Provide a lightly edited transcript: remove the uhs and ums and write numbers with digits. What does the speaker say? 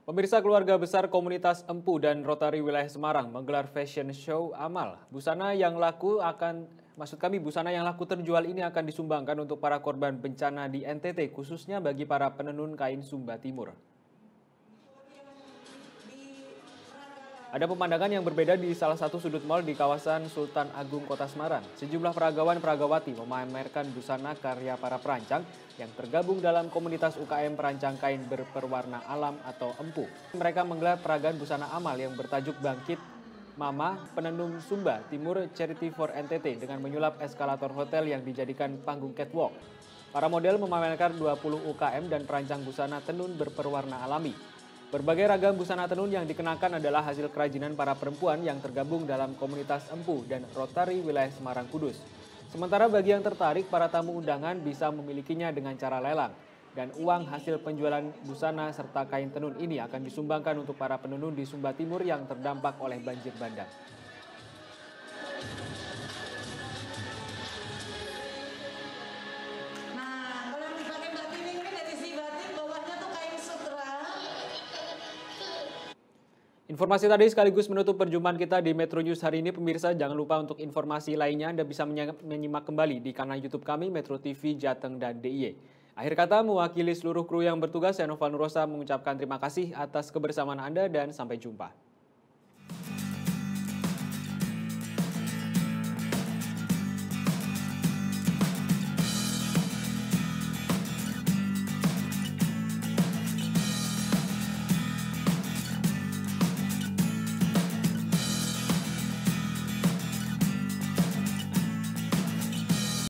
Pemirsa, keluarga besar komunitas Empu dan Rotary Wilayah Semarang menggelar fashion show amal. Busana yang laku terjual ini akan disumbangkan untuk para korban bencana di NTT, khususnya bagi para penenun kain Sumba Timur. Ada pemandangan yang berbeda di salah satu sudut mal di kawasan Sultan Agung, Kota Semarang. Sejumlah peragawan-peragawati memamerkan busana karya para perancang yang tergabung dalam komunitas UKM perancang kain berperwarna alam atau Empu. Mereka menggelar peragaan busana amal yang bertajuk Bangkit Mama Penenun Sumba Timur Charity for NTT dengan menyulap eskalator hotel yang dijadikan panggung catwalk. Para model memamerkan 20 UKM dan perancang busana tenun berperwarna alami. Berbagai ragam busana tenun yang dikenakan adalah hasil kerajinan para perempuan yang tergabung dalam komunitas Empu dan Rotary Wilayah Semarang Kudus. Sementara bagi yang tertarik, para tamu undangan bisa memilikinya dengan cara lelang. Dan uang hasil penjualan busana serta kain tenun ini akan disumbangkan untuk para penenun di Sumba Timur yang terdampak oleh banjir bandang. Informasi tadi sekaligus menutup perjumpaan kita di Metro News hari ini. Pemirsa, jangan lupa untuk informasi lainnya Anda bisa menyimak kembali di kanal YouTube kami Metro TV Jateng dan DIY. Akhir kata, mewakili seluruh kru yang bertugas, saya Noval Nurosa mengucapkan terima kasih atas kebersamaan Anda dan sampai jumpa.